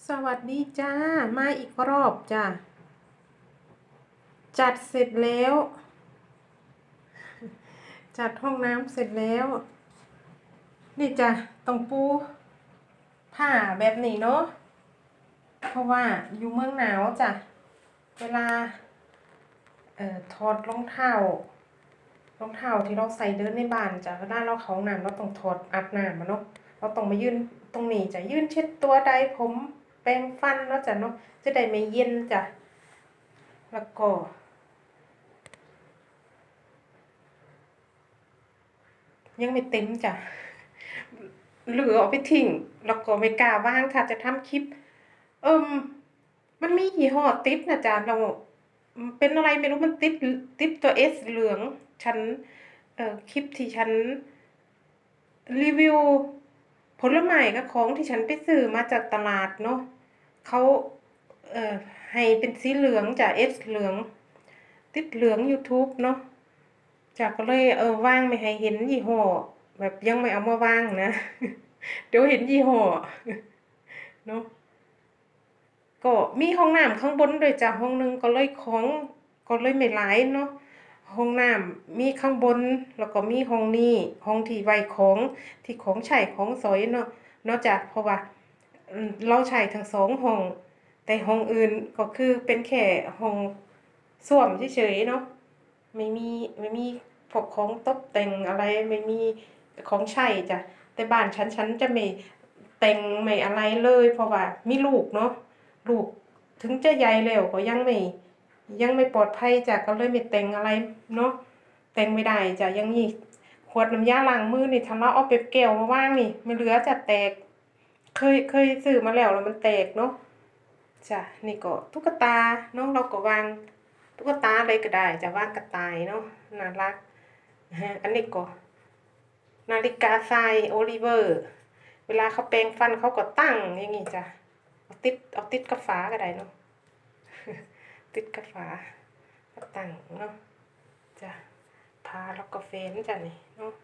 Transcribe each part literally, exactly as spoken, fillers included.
สวัสดีจ้ามาอีกรอบจ้าจัดเสร็จแล้วจัดห้องน้ำเสร็จแล้วนี่จ้ะต้องปูผ้าแบบนี้เนาะเพราะว่าอยู่เมืองหนาวจ้ะเวลาเอ่อถอดรองเท้ารองเท้าที่เราใส่เดินในบ้านจ้ะเวลาเราเข้าห้องน้ำเราต้องถอดอาบน้ำมาเนาะเราต้องมายืนตรงนี้จ้ะยืนเช็ดตัวใดผมแปรงฟันแล้วจ้ะเนาะจะได้ไม่เย็นจ้ะแล้วก็ยังไม่เต็มจ้ะเหลือเอาไปทิ้งแล้วก็ไม่กล้าว่างค่ะจะทำคลิปเอิมมันมียี่ห้อติดนะจ๊ะเราเป็นอะไรไม่รู้มันติดติดตัวเอสเหลืองฉันเอ่อคลิปที่ฉันรีวิวผลไม้กับของที่ฉันไปซื้อมาจากตลาดเนาะเขาเอ่อให้เป็นสีเหลืองจ้ะเอสเหลืองติดเหลือง YouTube เนาะจากก็เลยเออว่างไม่ให้เห็นยี่ห้อแบบยังไม่เอามาว่างนะเดี๋ยวเห็นยี่ห้อเนาะก็มีห้องน้ำข้างบนด้วยจ้ะห้องนึงก็เลยของก็เลยไม่หลายเนาะห้องน้ำมีข้างบนแล้วก็มีห้องนี้ห้องที่ไว้ของที่ของใช้ของสอยเนาะเนาะจ้ะเพราะว่าเราใช้ทั้งสองห้องแต่ห้องอื่นก็คือเป็นแค่ห้องส้วมเฉยๆเนาะไม่มีไม่มีพวกของตกแต่งอะไรไม่มีของใช้จ้ะแต่บ้านฉันฉันจะไม่แต่งไม่อะไรเลยเพราะว่ามีลูกเนาะลูกถึงจะใหญ่แล้วก็ยังไม่ยังไม่ปลอดภัยจ้ะก็เลยไม่แต่งอะไรเนาะแต่งไม่ได้จ้ะยังนี่ขวดน้ำยาล้างมือนี่ทำแล้วเอาเป๊ปแก้วมาว่างนี่ไม่เหลือจะแตกเคยเคยซื้อมาแล้วแล้วมันแตกเนาะจ้ะนี่ก็ตุ๊กตาเนาะเราก็วางตุ๊กตาอะไรก็ได้จะวางกระต่ายเนาะน่ารักอันนี้ก็นาฬิกาทรายโอลิเวอร์เวลาเขาแปรงฟันเขาก็ตั้งอย่างงี้จ้ะเอาติดเอาติดกับฝาก็ได้เนาะติดกับฝาก็ตั้งเนาะจ้ะพาแล้วก็เฟ้นจ้ะนี่เนาะ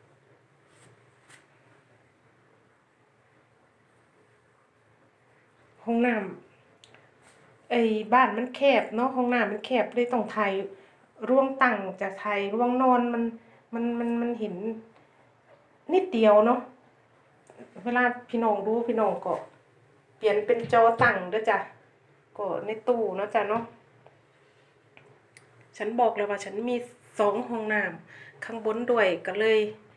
ห้องน้ำไอ้บ้านมันแคบเนาะห้องน้ำมันแคบเลยต้องไทยร่วงตั้งจะไทยร่วงนอนมันมันมันมันเห็นนิดเดียวเนาะเวลาพี่น้องดูพี่น้องก็เปลี่ยนเป็นจอตั้งด้วยจ้ะก็ในตู้เนาะจ้ะเนาะฉันบอกเลยว่าฉันมีสองห้องน้ำข้างบนด้วยก็เลย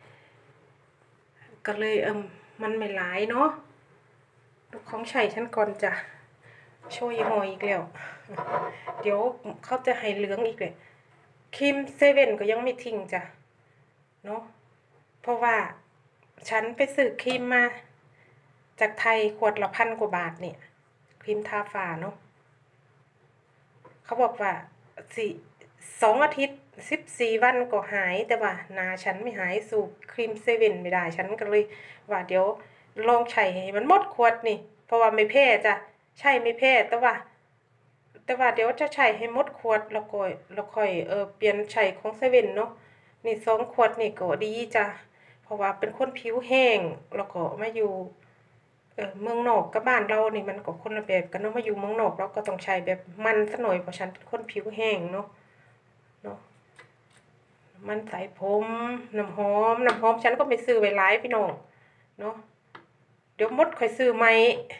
ก็เลยเอิมมันไม่หลายเนาะของใช้ฉันก่อนจ้ะโชว์ยี่ห้ออีกแล้วเดี๋ยวเขาจะให้เหลืองอีกเลยครีมเซเว่นก็ยังไม่ทิ้งจ้ะเนาะเพราะว่าฉันไปซื้อครีมมาจากไทยขวดละพันกว่าบาทเนี่ยครีมทาฝ้าเนาะเขาบอกว่าสี่สองอาทิตย์สิบสี่วันก็หายแต่ว่าหนาฉันไม่หายสูบครีมเซเว่นไม่ได้ฉันก็เลยว่าเดี๋ยวลองใช้ให้มันหมดขวดนี่เพราะว่าไม่แพ้จ้ะใช่ไม่แพ้แต่ว่าแต่ว่าเดี๋ยวจะใช้ให้หมดขวดแล้วก็แล้วค่อยเออเปลี่ยนใช้ของเซเว่นเนาะนี่สองขวดนี่ก็ดีจ้ะเพราะว่าเป็นคนผิวแห้งแล้วก็มาอยู่เออเมืองนอกกับบ้านเรานี่มันก็คนละแบบกันเนาะมาอยู่เมืองนอกเราก็ต้องใช้แบบมันซะหน่อยเพราะฉันเป็นคนผิวแห้งเนาะเนาะมันใส่ผมน้ำหอมน้ำหอมฉันก็ไม่ซื้อไว้หลายพี่น้องเนาะเดี๋ยวมดค่อยซื้อใหม่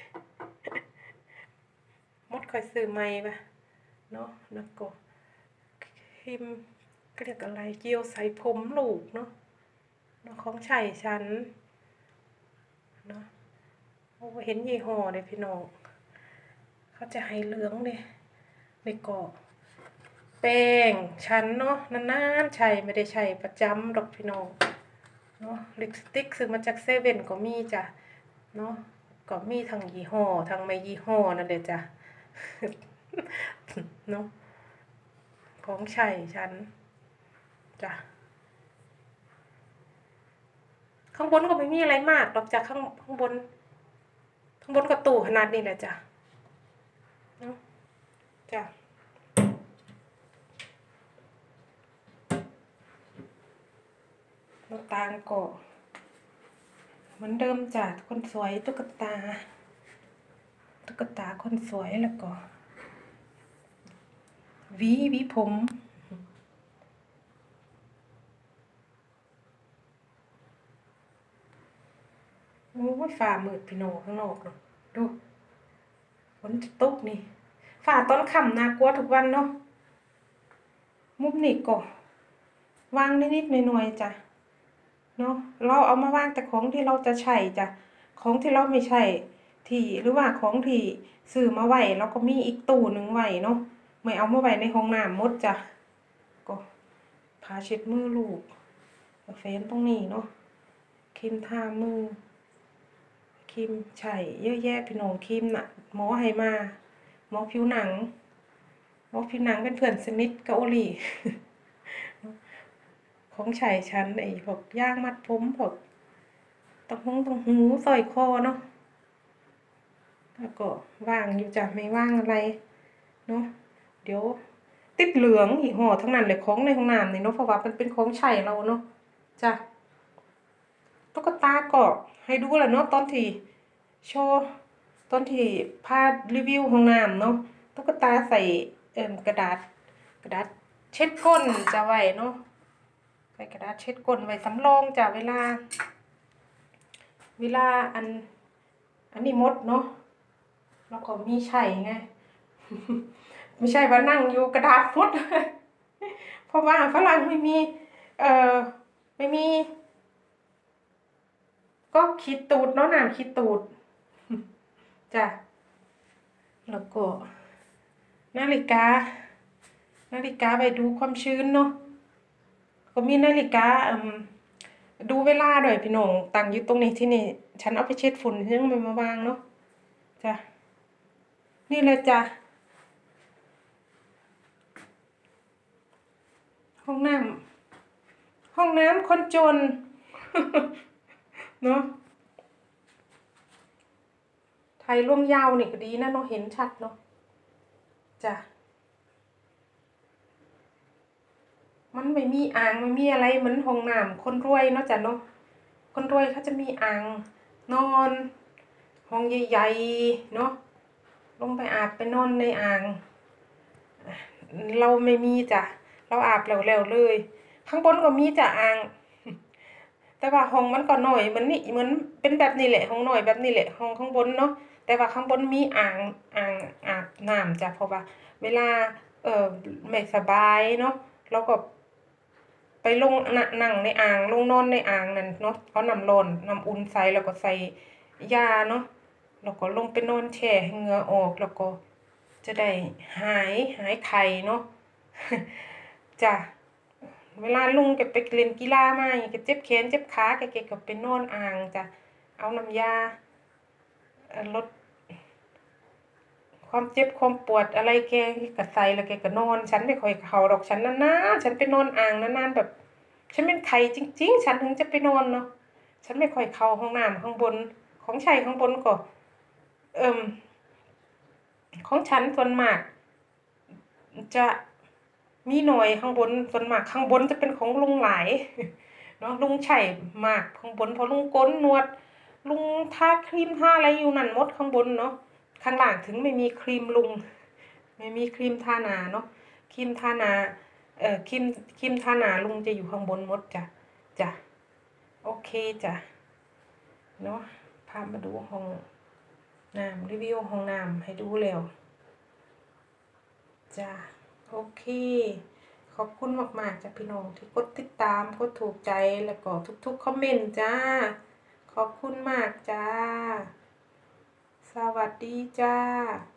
มดค่อยซื้อใหม่ป่ะเนาะแล้วก็ครีมก็เรียกอะไรเจียวใส่ผมลูกเนาะเนาะของใช้ฉันเนาะโอ้เห็นยี่ห้อเลยพี่น้องเขาจะให้เหลืองเลยในกรอบแป้งฉันเนาะนานๆใช้ไม่ได้ใช้ประจำหรอกพี่น้องเนาะลิปสติกซื้อมาจากเซเว่นก็มีจ้ะเนาะก็มีทั้งยี่ห้อทั้งไม่ยี่ห้อนั่นเลยจ้ะเนาะของใช้ฉันจ้ะข้างบนก็ไม่มีอะไรมากหรอกจ้ะข้างข้างบนข้างบนก็ตู้ขนาดนี้แหละจ้ะเนาะจ้ะลูกตาก็เหมือนเดิมจ้ะคนสวยตุ๊กตาตุ๊กตาคนสวยแล้วก็หวีหวีผมโอ้ยฝ่ามืดพี่น้องข้างนอกเนาะดูฝนจะตกนี่ฝ่าตอนค่ำน่ากลัวทุกวันเนาะมุมนี่ก็วางนิดๆหน่อยๆจ้ะเนาะเราเอามาวางแต่ของที่เราจะใช้จ้ะของที่เราไม่ใช่ที่หรือว่าของที่ซื้อมาไว้เราก็มีอีกตู้หนึ่งไว้เนาะไม่เอามาไว้ในห้องน้ำหมดจ้ะก็ผ้าเช็ดมือลูกเฟนตรงนี้เนาะครีมทามือครีมใช่เยอะแยะพี่น้องครีมน่ะหมอให้มาหมอผิวหนังหมอผิวหนังเป็นเพื่อนสนิทกับโอลี่ ของใช้ฉันไอ้พวกย่างมัดผมพวกตรงหูตรงหูสร้อยคอเนาะแล้วก็ว่างอยู่จ้ะไม่ว่างอะไรเนาะเดี๋ยวติดเหลืองอีห่อทั้งนั้นเลยของในห้องน้ำนี่เนาะเพราะว่ามันเป็นของใช้เราเนาะจ้ะตุ๊กตาก็ให้ดูแหละเนาะตอนที่โชว์ตอนที่พารีวิวห้องน้ำเนาะตุ๊กตาใส่เอ่อกระดาษกระดาษเช็ดก้นจะไว้เนาะใส่กระดาษเช็ดก้นไว้สำรองจ้ะเวลาเวลาอันอันนี้มดเนาะแล้วก็มีใช่ไง ไม่ใช่ว่านั่งอยู่กระดาษมด เพราะว่าฝรั่งไม่มีเอ่อไม่มีก็ขีดตูดเนาะน้ำขีดตูด จ้ะแล้วก็นาฬิกานาฬิกาไปดูความชื้นเนาะก็มีนาฬิกาอืมดูเวลาด้วยพี่น้องตั้งอยู่ตรงนี้ที่นี่ฉันเอาไปเช็ดฝุ่นยังไม่มาวางเนาะจ้ะนี่เลยจ้ะห้องน้ำห้องน้ำคนจน เนาะไทยร่วมยาวนี่ก็ดีนะเนาะเห็นชัดเนาะจ้ะมันไม่มีอ่างไม่มีอะไรเหมือนห้องน้ำคนรวยเนาะจ้ะเนาะคนรวยเขาจะมีอ่างนอนห้องใหญ่ๆเนาะลงไปอาบไปนอนในอ่างเราไม่มีจ้ะเราอาบแล้วๆเลยข้างบนก็มีจ้ะอ่าง แต่ว่าห้องมันก็น้อยเหมือนนี่เหมือนเป็นแบบนี้แหละห้องน้อยแบบนี้แหละห้องข้างบนเนาะแต่ว่าข้างบนมีอ่างอ่างอาบน้ำจ้ะเพราะว่าเวลาเอ่อไม่สบายเนาะเราก็ไปลงนั่งในอ่างลงนอนในอ่างนั่นเนาะเอาน้ำร้อนน้ำอุ่นใส่แล้วก็ใส่ยาเนาะแล้วก็ลงไปนอนแช่ให้เหงื่อออกแล้วก็จะได้หายหายไข้เนาะ จ้ะเวลาลุงแกไปเล่นกีฬามาแกเจ็บแขนเจ็บขาแกแกก็ไปนอนอ่างจ้ะเอาน้ำยาลดความเจ็บความปวดอะไรแกก็ใส่แล้วแกก็นอนฉันไม่ค่อยเข้าดอกฉันนานๆฉันไปนอนอ่างนานๆแบบฉันเป็นไข้จริงๆฉันถึงจะไปนอนเนาะฉันไม่ค่อยเข้าห้องน้ำข้างบนของใช้ข้างบนก็เอิ่มของฉันส่วนมากจะมีหน่อยข้างบนส่วนมากข้างบนจะเป็นของลุงหลายเนาะลุงใช้มากข้างบนเพราะลุงก้นนวดลุงทาครีมทาอะไรอยู่นั่นหมดข้างบนเนาะข้างล่างถึงไม่มีครีมลุงไม่มีครีมทาหน้าเนาะครีมทาหน้าเอ่อครีมครีมทาหน้าลุงจะอยู่ข้างบนหมดจ้ะจ้ะโอเคจ้ะเนาะพามาดูห้องน้ำรีวิวห้องน้ำให้ดูแล้วจ้ะโอเคขอบคุณมากๆจ้ะพี่น้องที่กดติดตามกดถูกใจแล้วก็ทุกๆคอมเมนต์จ้าขอบคุณมากจ้าสวัสดีจ้า